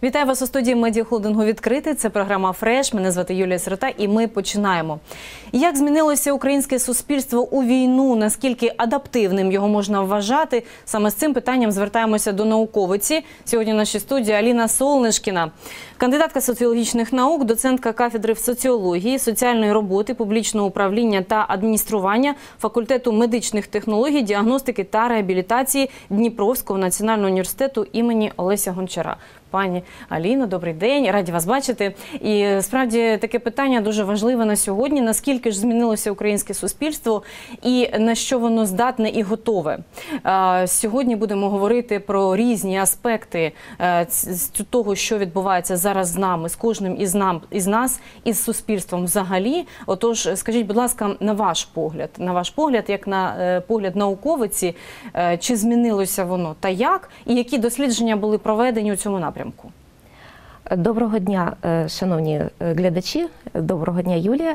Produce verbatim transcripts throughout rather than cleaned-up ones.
Вітаю вас у студії медіахолдингу «Відкритий». Це програма «Фреш». Мене звати Юлія Сирота і ми починаємо. Як змінилося українське суспільство у війну? Наскільки адаптивним його можна вважати? Саме з цим питанням звертаємося до науковиці. Сьогодні в нашій студії Аліна Солнишкіна, кандидатка соціологічних наук, доцентка кафедри соціології, соціальної роботи, публічного управління та адміністрування факультету медичних технологій, діагностики та реабілітації Дніпровського національного університету імені Олеся Гончара. Пані Аліно, добрий день, раді вас бачити. І справді таке питання дуже важливе на сьогодні. Наскільки ж змінилося українське суспільство і на що воно здатне і готове? Сьогодні будемо говорити про різні аспекти того, що відбувається зараз з нами, з кожним із, нам, із нас, із суспільством взагалі. Отож, скажіть, будь ласка, на ваш погляд, на ваш погляд, як на погляд науковиці, чи змінилося воно та як? І які дослідження були проведені у цьому напрямку? Доброго дня, шановні глядачі, доброго дня, Юлія.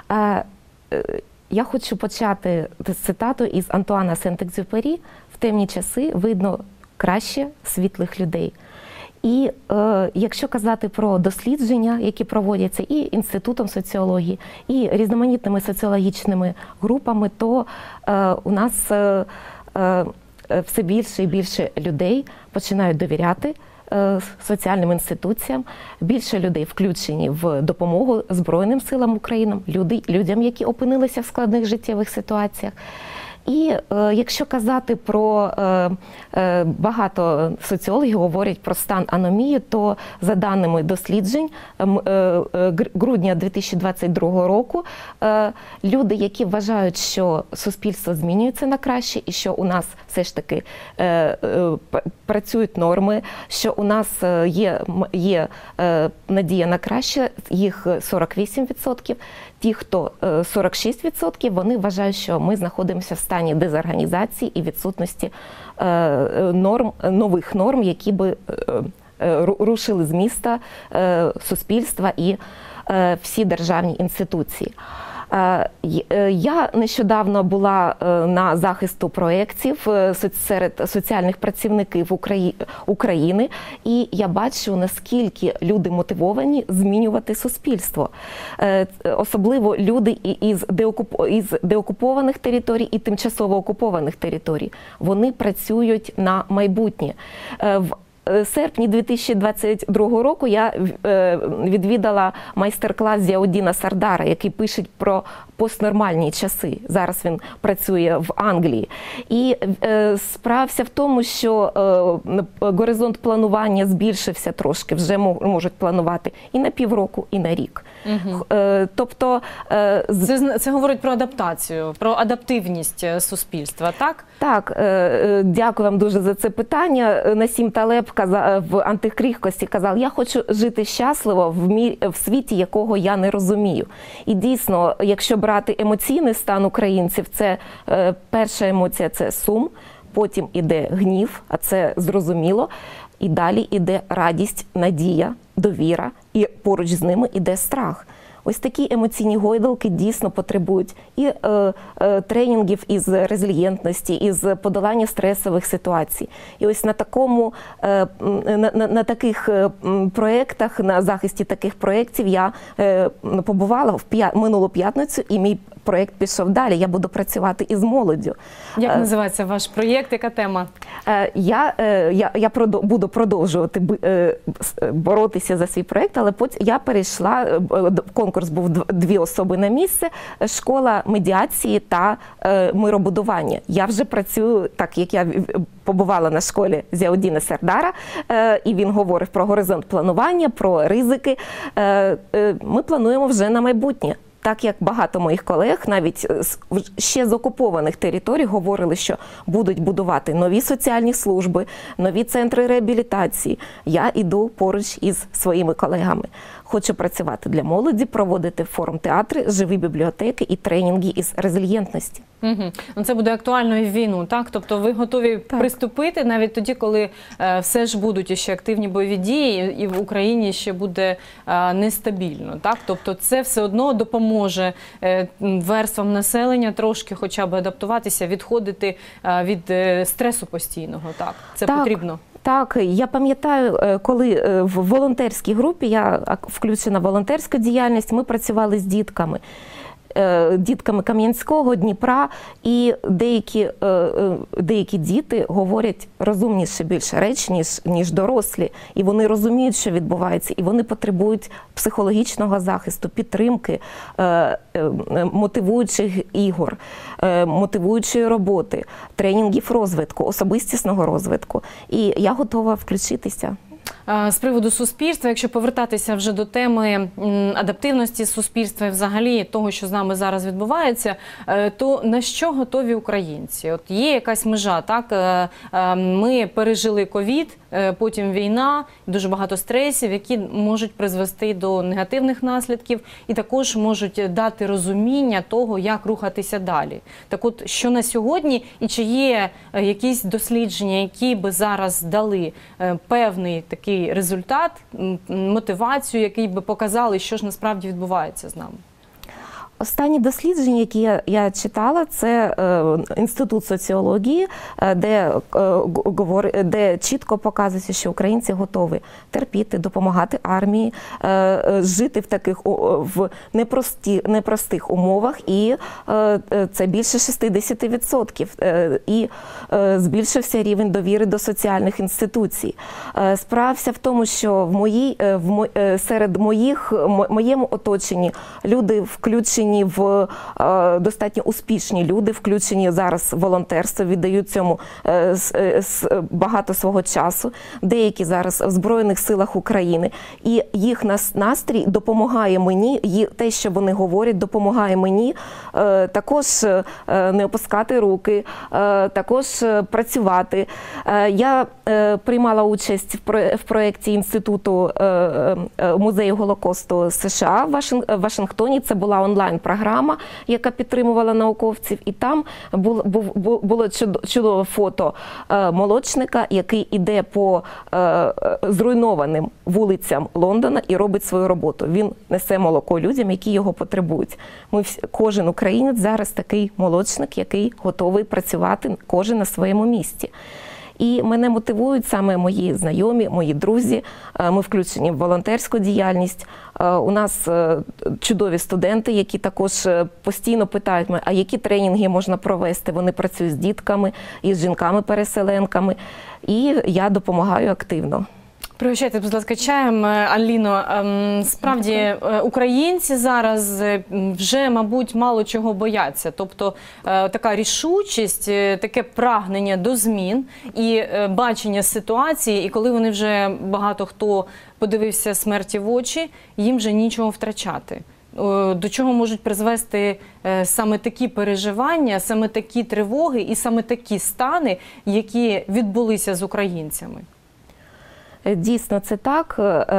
Я хочу почати з цитату із Антуана Сент-Екзюпері: «В темні часи видно краще світлих людей». І е, якщо казати про дослідження, які проводяться і Інститутом соціології, і різноманітними соціологічними групами, то е, у нас е, е, все більше і більше людей починають довіряти соціальним інституціям, більше людей включені в допомогу Збройним силам України, люди, людям, які опинилися в складних життєвих ситуаціях. І е, якщо казати про е, е, багато соціологів говорять про стан аномії, то за даними досліджень е, е, грудня дві тисячі двадцять другого року е, люди, які вважають, що суспільство змінюється на краще і що у нас все ж таки е, е, працюють норми, що у нас є, є е, надія на краще, їх сорок вісім відсотків. Ті, хто сорок шість відсотків, вони вважають, що ми знаходимося в стані дезорганізації і відсутності норм, нових норм, які би рушили з міста суспільства і всі державні інституції. Я нещодавно була на захисту проєктів серед соціальних працівників України, і я бачу, наскільки люди мотивовані змінювати суспільство. Особливо люди із деокупованих територій і тимчасово окупованих територій. Вони працюють на майбутнє. В серпні дві тисячі двадцять другого року я відвідала майстер-клас Зіаудіна Сардара, який пише про постнормальні часи. Зараз він працює в Англії. І справа в тому, що горизонт планування збільшився трошки, вже можуть планувати і на півроку, і на рік. Угу. Тобто... Це, це говорить про адаптацію, про адаптивність суспільства, так? Так, дякую вам дуже за це питання. Насім Талеб в «Антикрихкості» казав: «Я хочу жити щасливо в, мір... в світі, якого я не розумію». І дійсно, якщо брати емоційний стан українців, це е, перша емоція – це сум, потім іде гнів, а це зрозуміло, і далі іде радість, надія, довіра, і поруч з ними іде страх. Ось такі емоційні гойдалки дійсно потребують і е, е, тренінгів із резильєнтності, із подолання стресових ситуацій. І ось на такому, е, на, на, на таких е, проєктах, на захисті таких проєктів я е, побувала в п'я... минулу п'ятницю, і мій проєкт пішов далі. Я буду працювати із молоддю. Як називається ваш проєкт? Яка тема? Е, я, е, я, я продов... буду продовжувати е, боротися за свій проєкт, але потім я перейшла в конкурс. Конкурс був дві особи на місце, школа медіації та е, миробудування. Я вже працюю, так як я побувала на школі Зіаудіна Сардара, е, і він говорив про горизонт планування, про ризики. Е, е, ми плануємо вже на майбутнє. Так як багато моїх колег, навіть ще з окупованих територій, говорили, що будуть будувати нові соціальні служби, нові центри реабілітації. Я йду поруч із своїми колегами. Хочу працювати для молоді, проводити форум-театри, живі бібліотеки і тренінги із резильєнтності. Угу. Ну, це буде актуально і в війну, так? Тобто ви готові так. приступити навіть тоді, коли е, все ж будуть іще активні бойові дії, і в Україні ще буде е, нестабільно, так? Тобто це все одно допоможе е, верствам населення трошки хоча б адаптуватися, відходити е, від е, стресу постійного, так? Це так. потрібно. Так, я пам'ятаю, коли в волонтерській групі, я включена в волонтерську діяльність, ми працювали з дітками. Дітками Кам'янського, Дніпра, і деякі, деякі діти говорять розумніше більше речі, ніж, ніж дорослі. І вони розуміють, що відбувається, і вони потребують психологічного захисту, підтримки, мотивуючих ігор, мотивуючої роботи, тренінгів розвитку, особистісного розвитку. І я готова включитися. З приводу суспільства, якщо повертатися вже до теми адаптивності суспільства і взагалі того, що з нами зараз відбувається, то на що готові українці? От є якась межа, так? Ми пережили ковід, потім війна, дуже багато стресів, які можуть призвести до негативних наслідків і також можуть дати розуміння того, як рухатися далі. Так от, що на сьогодні і чи є якісь дослідження, які би зараз дали певний такий результат, мотивацію, який би показали, що ж насправді відбувається з нами? Останні дослідження, які я, я читала, це е, Інститут соціології, е, де, е, говор, де чітко показується, що українці готові терпіти, допомагати армії, е, жити в таких в непрості, непростих умовах, і е, це більше шістдесят відсотків. Е, і е, збільшився рівень довіри до соціальних інституцій. Е, справився в тому, що в моїй, в мо, серед моїх, моєму оточенні люди включені в е, достатньо успішні люди, включені зараз в волонтерство, віддають цьому е, с, с, багато свого часу. Деякі зараз в Збройних силах України. І їх нас, настрій допомагає мені, ї, те, що вони говорять, допомагає мені е, також е, не опускати руки, е, також е, працювати. Е, я е, приймала участь в, про, в проєкті Інституту е, е, музею Голокосту США в, Вашинг, в Вашингтоні. Це була онлайн програма, яка підтримувала науковців, і там було, було чудове фото молочника, який іде по зруйнованим вулицям Лондона і робить свою роботу. Він несе молоко людям, які його потребують. Ми всі, кожен українець зараз такий молочник, який готовий працювати кожен на своєму місці. І мене мотивують саме мої знайомі, мої друзі. Ми включені в волонтерську діяльність. У нас чудові студенти, які також постійно питають мене, а які тренінги можна провести. Вони працюють з дітками і з жінками-переселенками. І я допомагаю активно. Пригощайте, будь ласка, чаєм, Аліно. Справді, українці зараз вже, мабуть, мало чого бояться. Тобто, така рішучість, таке прагнення до змін і бачення ситуації, і коли вони вже багато хто подивився смерті в очі, їм вже нічого втрачати. До чого можуть призвести саме такі переживання, саме такі тривоги і саме такі стани, які відбулися з українцями? Дійсно, це так.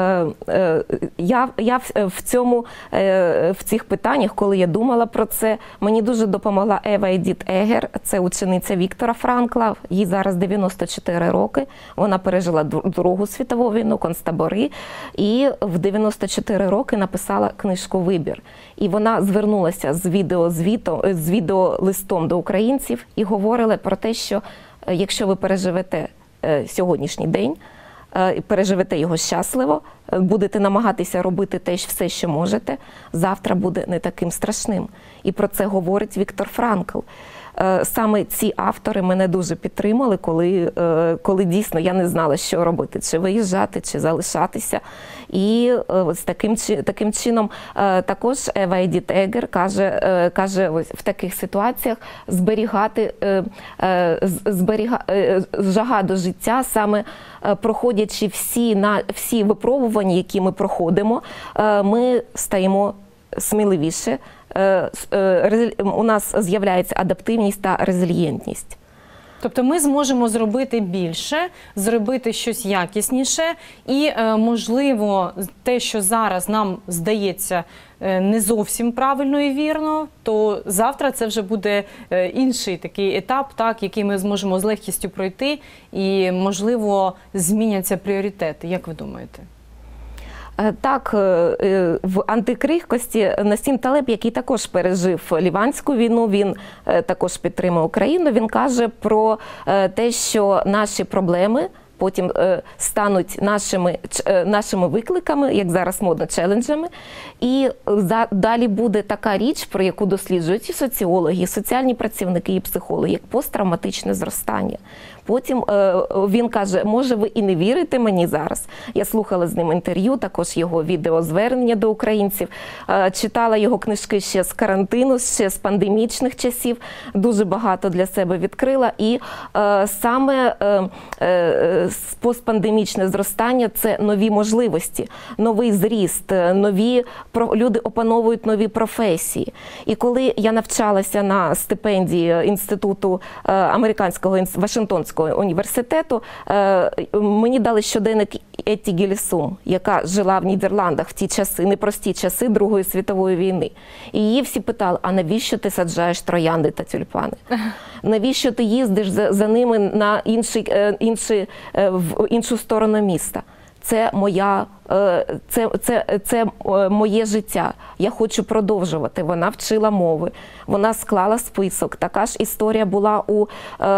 Я, я в, цьому, в цих питаннях, коли я думала про це, мені дуже допомогла Ева Едіт Егер. Це учениця Віктора Франкла. Їй зараз дев'яносто чотири роки. Вона пережила Другу світову війну, концтабори. І в дев'яносто чотири роки написала книжку «Вибір». І вона звернулася з відеозвітом, з відеолистом до українців і говорила про те, що якщо ви переживете сьогоднішній день, переживете його щасливо, будете намагатися робити те, все, що можете, завтра буде не таким страшним. І про це говорить Віктор Франкл. Саме ці автори мене дуже підтримали, коли, коли дійсно я не знала, що робити, чи виїжджати, чи залишатися. І з таким, таким чином також Ева Едіт Егер каже, каже ось в таких ситуаціях зберігати, зберіга, жага до життя, саме проходячи всі, на, всі випробування, які ми проходимо, ми стаємо сміливіше, у нас з'являється адаптивність та резильєнтність. Тобто ми зможемо зробити більше, зробити щось якісніше і, можливо, те, що зараз нам здається не зовсім правильно і вірно, то завтра це вже буде інший такий етап, так, який ми зможемо з легкістю пройти і, можливо, зміняться пріоритети. Як ви думаєте? Так, в антикрихкості Насім Талеб, який також пережив Ліванську війну, він також підтримує Україну, він каже про те, що наші проблеми потім е, стануть нашими, е, нашими викликами, як зараз модно, челенджами. І за, далі буде така річ, про яку досліджують і соціологи, і соціальні працівники, і психологи, як посттравматичне зростання. Потім е, він каже, може ви і не вірите мені зараз. Я слухала з ним інтерв'ю, також його відеозвернення до українців, е, читала його книжки ще з карантину, ще з пандемічних часів, дуже багато для себе відкрила. І е, саме е, е, постпандемічне зростання – це нові можливості, новий зріст, нові, люди опановують нові професії. І коли я навчалася на стипендії Інституту е, американського, Вашингтонського університету, мені дали щоденник Етті Гілісум, яка жила в Нідерландах в ті часи, непрості часи Другої світової війни. І її всі питали, а навіщо ти саджаєш троянди та тюльпани? Навіщо ти їздиш за, за ними на інший, інший, в іншу сторону міста? Це моя, це, це, це моє життя. Я хочу продовжувати. Вона вчила мови, вона склала список. Така ж історія була у,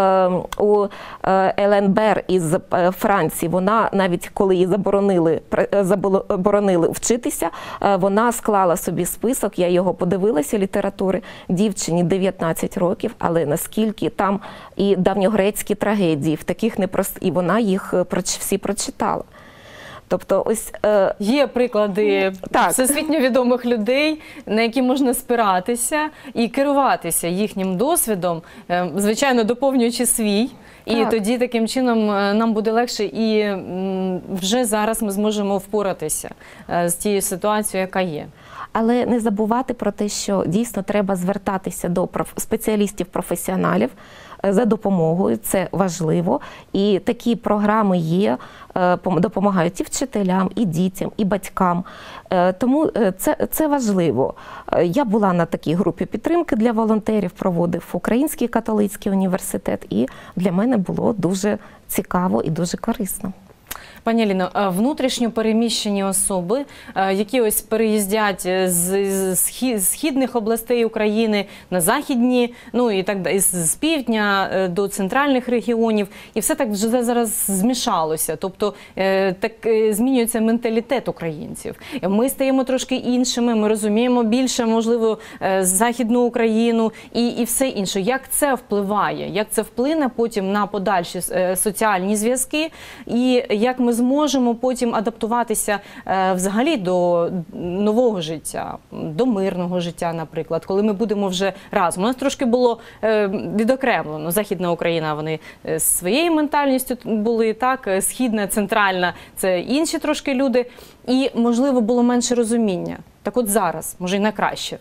у Елен Бер із Франції. Вона, навіть коли її заборонили, заборонили вчитися, вона склала собі список, я його подивилася, літератури, дівчині дев'ятнадцять років, але наскільки там і давньогрецькі трагедії, в таких непрост... і вона їх всі прочитала. Тобто, ось е... є приклади так. всесвітньо відомих людей, на які можна спиратися і керуватися їхнім досвідом, е, звичайно, доповнюючи свій. І так. Тоді таким чином нам буде легше, і вже зараз ми зможемо впоратися з тією ситуацією, яка є. Але не забувати про те, що дійсно треба звертатися до спеціалістів-професіоналів за допомогою, це важливо. І такі програми є, допомагають і вчителям, і дітям, і батькам. Тому це, це важливо. Я була на такій групі підтримки для волонтерів, проводив Український католицький університет, і для мене було дуже цікаво і дуже корисно. Пані Аліно, внутрішньо переміщені особи, які ось переїздять з східних областей України на західні, ну і так далі, з півдня до центральних регіонів, і все так вже зараз змішалося. Тобто так змінюється менталітет українців. Ми стаємо трошки іншими, ми розуміємо більше, можливо, Західну Україну і, і все інше. Як це впливає? Як це вплине потім на подальші соціальні зв'язки? І як ми зможемо потім адаптуватися е, взагалі до нового життя, до мирного життя, наприклад, коли ми будемо вже разом. У нас трошки було е, відокремлено. Західна Україна, вони з своєю ментальністю були, так, східна, центральна – це інші трошки люди. І, можливо, було менше розуміння. Так от зараз, може, і на краще.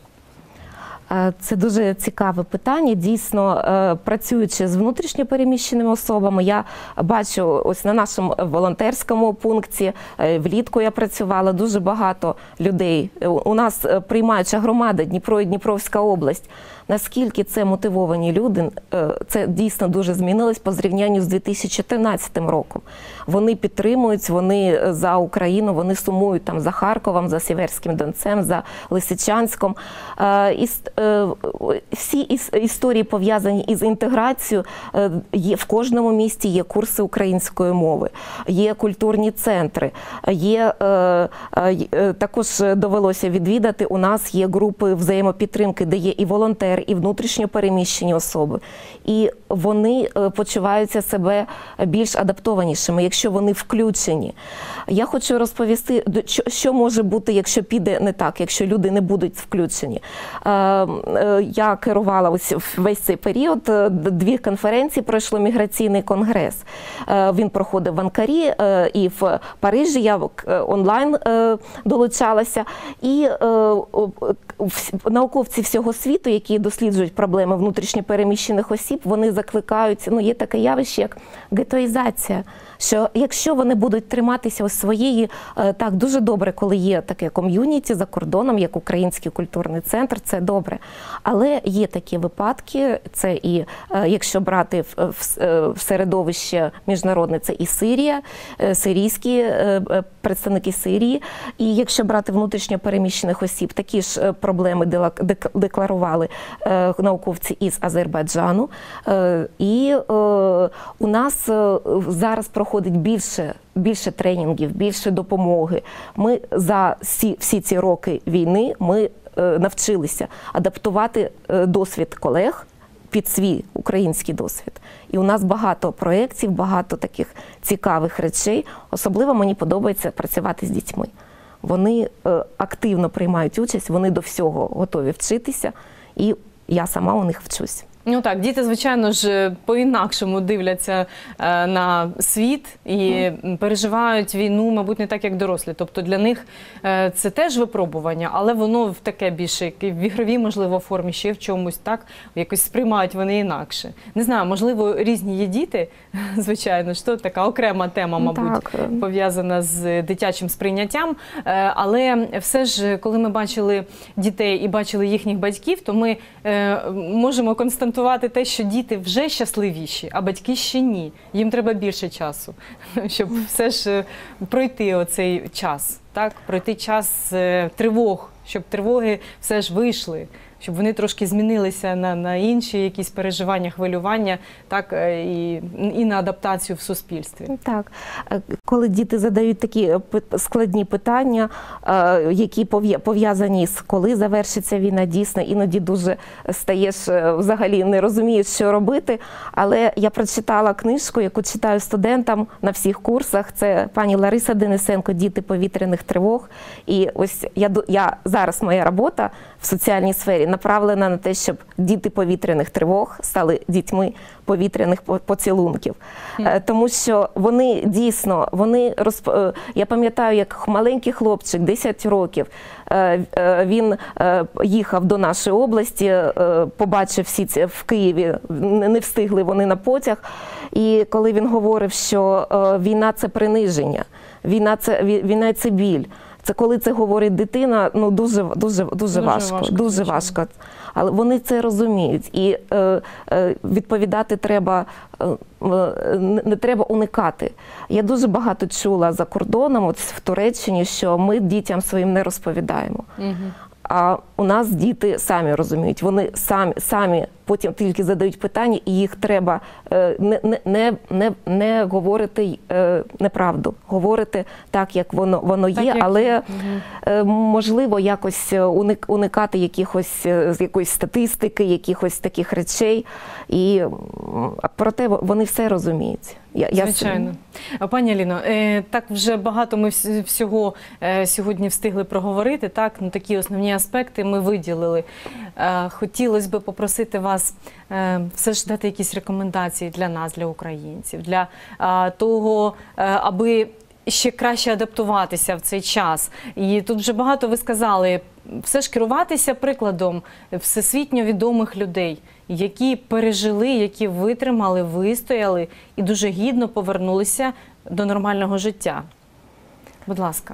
Це дуже цікаве питання. Дійсно, працюючи з внутрішньо переміщеними особами, я бачу ось на нашому волонтерському пункті, влітку я працювала, дуже багато людей. У нас приймаюча громада Дніпро і Дніпровська область. Наскільки це мотивовані люди, це дійсно дуже змінилось по зрівнянню з дві тисячі тринадцятим роком. Вони підтримують, вони за Україну, вони сумують там за Харковом, за Сіверським Донцем, за Лисичанськом. Всі історії пов'язані із інтеграцією. Є, в кожному місті є курси української мови, є культурні центри, є, також довелося відвідати, у нас є групи взаємопідтримки, де є і волонтери, і внутрішньо переміщені особи. І вони почуваються себе більш адаптованішими, якщо вони включені. Я хочу розповісти, що може бути, якщо піде не так, якщо люди не будуть включені. Я керувала ось весь цей період, дві конференції пройшло, міграційний конгрес. Він проходив в Анкарі і в Парижі, я онлайн долучалася. І науковці всього світу, які досліджують проблеми внутрішньо переміщених осіб, вони закликають, ну є таке явище, як гетоїзація, що якщо вони будуть триматися ось своєї, так, дуже добре, коли є таке ком'юніті за кордоном, як Український культурний центр, це добре. Але є такі випадки, це і, якщо брати в, в, в середовище міжнародне, це і Сирія, сирійські представники Сирії, і якщо брати внутрішньо переміщених осіб, такі ж проблеми декларували науковці із Азербайджану. І у нас зараз проходить проходить більше, більше тренінгів, більше допомоги. Ми за всі, всі ці роки війни ми е, навчилися адаптувати е, досвід колег під свій український досвід. І у нас багато проєктів, багато таких цікавих речей. Особливо мені подобається працювати з дітьми. Вони е, активно приймають участь, вони до всього готові вчитися, і я сама у них вчусь. Ну так, діти, звичайно ж, по-інакшому дивляться е, на світ і mm. переживають війну, мабуть, не так, як дорослі. Тобто для них е, це теж випробування, але воно в таке більше, в ігровій, можливо, формі, ще в чомусь, так, якось сприймають вони інакше. Не знаю, можливо, різні є діти, звичайно, що така окрема тема, мабуть, пов'язана з дитячим сприйняттям. Е, але все ж, коли ми бачили дітей і бачили їхніх батьків, то ми е, можемо констатувати, те, що діти вже щасливіші, а батьки ще ні. Їм треба більше часу, щоб все ж пройти оцей час, так? Пройти час тривог, щоб тривоги все ж вийшли, щоб вони трошки змінилися на, на інші якісь переживання, хвилювання, так, і, і на адаптацію в суспільстві. Так. Коли діти задають такі складні питання, які пов'язані з коли завершиться війна, дійсно, іноді дуже стаєш, взагалі не розумієш, що робити. Але я прочитала книжку, яку читаю студентам на всіх курсах. Це пані Лариса Денисенко «Діти повітряних тривог». І ось я, я зараз моя робота в соціальній сфері направлена на те, щоб діти повітряних тривог стали дітьми повітряних поцілунків. Mm. Тому що вони дійсно, вони розп... я пам'ятаю, як маленький хлопчик, десять років, він їхав до нашої області, побачив всі ці в Києві, не встигли вони на потяг, і коли він говорив, що війна – це приниження, війна – це, війна – це біль. Це коли це говорить дитина, ну дуже, дуже, дуже, дуже важко, важко, дуже важко. Але вони це розуміють. І е, е, відповідати треба, е, не треба уникати. Я дуже багато чула за кордоном, от в Туреччині, що ми дітям своїм не розповідаємо. Угу. А у нас діти самі розуміють, вони самі, самі потім тільки задають питання, і їх треба не, не, не, не, не говорити неправду, говорити так, як воно, воно є, так, як... але угу. можливо якось уникати якихось, якоїсь статистики, якихось таких речей. І проте вони все розуміють. Я, Звичайно. Я... Пані Аліно, так вже багато ми всього сьогодні встигли проговорити, так, ну, такі основні аспекти ми виділили. Хотілося б попросити вас все ж дати якісь рекомендації для нас, для українців, для того, аби ще краще адаптуватися в цей час. І тут вже багато ви сказали, все ж керуватися прикладом всесвітньо відомих людей, які пережили, які витримали, вистояли і дуже гідно повернулися до нормального життя. Будь ласка.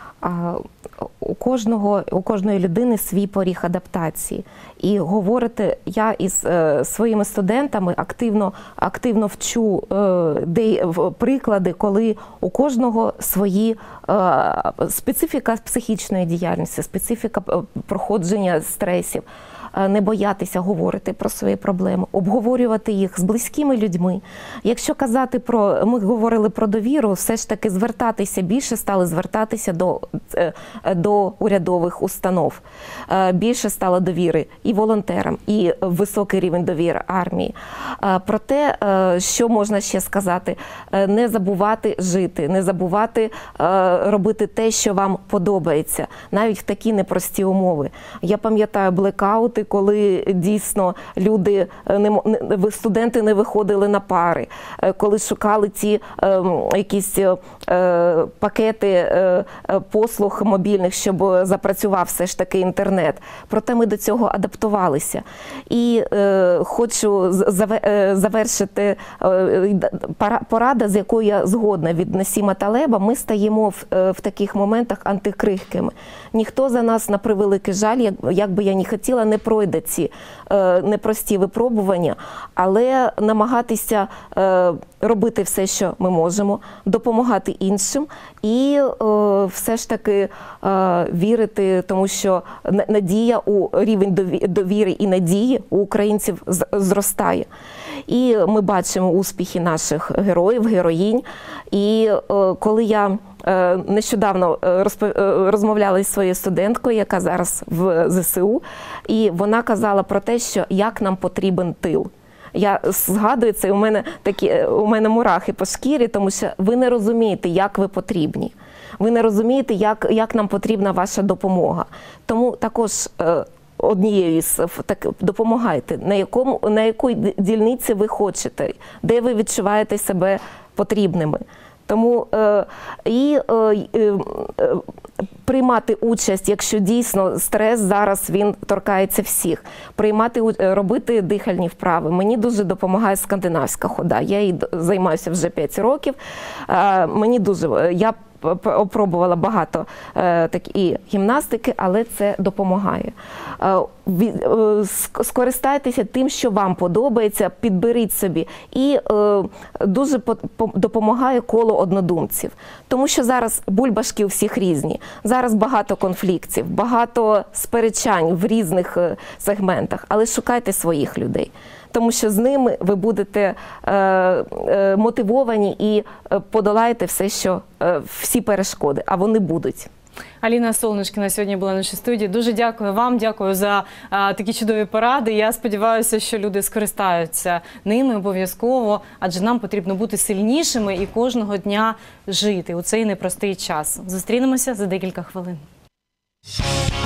У кожного, у кожної людини свій поріг адаптації. І говорити, я із е, своїми студентами активно, активно вчу е, де, приклади, коли у кожного свої е, специфіка психічної діяльності, специфіка проходження стресів. Не боятися говорити про свої проблеми, обговорювати їх з близькими людьми. Якщо казати про, ми говорили про довіру, все ж таки звертатися, більше стали звертатися до, до урядових установ. Більше стало довіри і волонтерам, і високий рівень довіри армії. Проте, що можна ще сказати, не забувати жити, не забувати робити те, що вам подобається, навіть в такі непрості умови. Я пам'ятаю блекаути, коли дійсно люди, не, студенти не виходили на пари, коли шукали ці е, якісь е, пакети е, послуг мобільних, щоб запрацював все ж таки інтернет. Проте ми до цього адаптувалися. І е, хочу завершити е, порада, з якою я згодна від Насіма Талеба. Ми стаємо в, в таких моментах антикрихкими. Ніхто за нас, на превеликий жаль, як, як би я не хотіла, не пройде ці е, непрості випробування, але намагатися е, робити все, що ми можемо, допомагати іншим І е, все ж таки е, вірити, тому що надія у рівень довіри і надії у українців зростає. І ми бачимо успіхи наших героїв, героїнь. І е, коли я е, нещодавно розпов... розмовляла зі своєю студенткою, яка зараз в зе се у, і вона казала про те, що як нам потрібен тил. Я згадую це, у мене такі, у мене мурахи по шкірі, тому що ви не розумієте, як ви потрібні. Ви не розумієте, як, як нам потрібна ваша допомога. Тому також е, однією з так, допомагайте, на якому, на якій дільниці ви хочете, де ви відчуваєте себе потрібними. Тому е, і е, е, приймати участь, якщо дійсно стрес зараз він торкається всіх, приймати, робити дихальні вправи. Мені дуже допомагає скандинавська хода. Я їй займаюся вже п'ять років. Е, мені дуже, я опробувала багато е, так, і гімнастики, але це допомагає. Е, від, е, скористайтеся тим, що вам подобається, підберіть собі. І е, дуже по, по, допомагає коло однодумців. Тому що зараз бульбашки у всіх різні. Зараз багато конфліктів, багато сперечань в різних е, сегментах. Але шукайте своїх людей. Тому що з ними ви будете е, е, мотивовані і подолаєте все, що, е, всі перешкоди, а вони будуть. Аліна Солнишкіна сьогодні була в нашій студії. Дуже дякую вам, дякую за а, такі чудові поради. Я сподіваюся, що люди скористаються ними обов'язково, адже нам потрібно бути сильнішими і кожного дня жити у цей непростий час. Зустрінемося за декілька хвилин.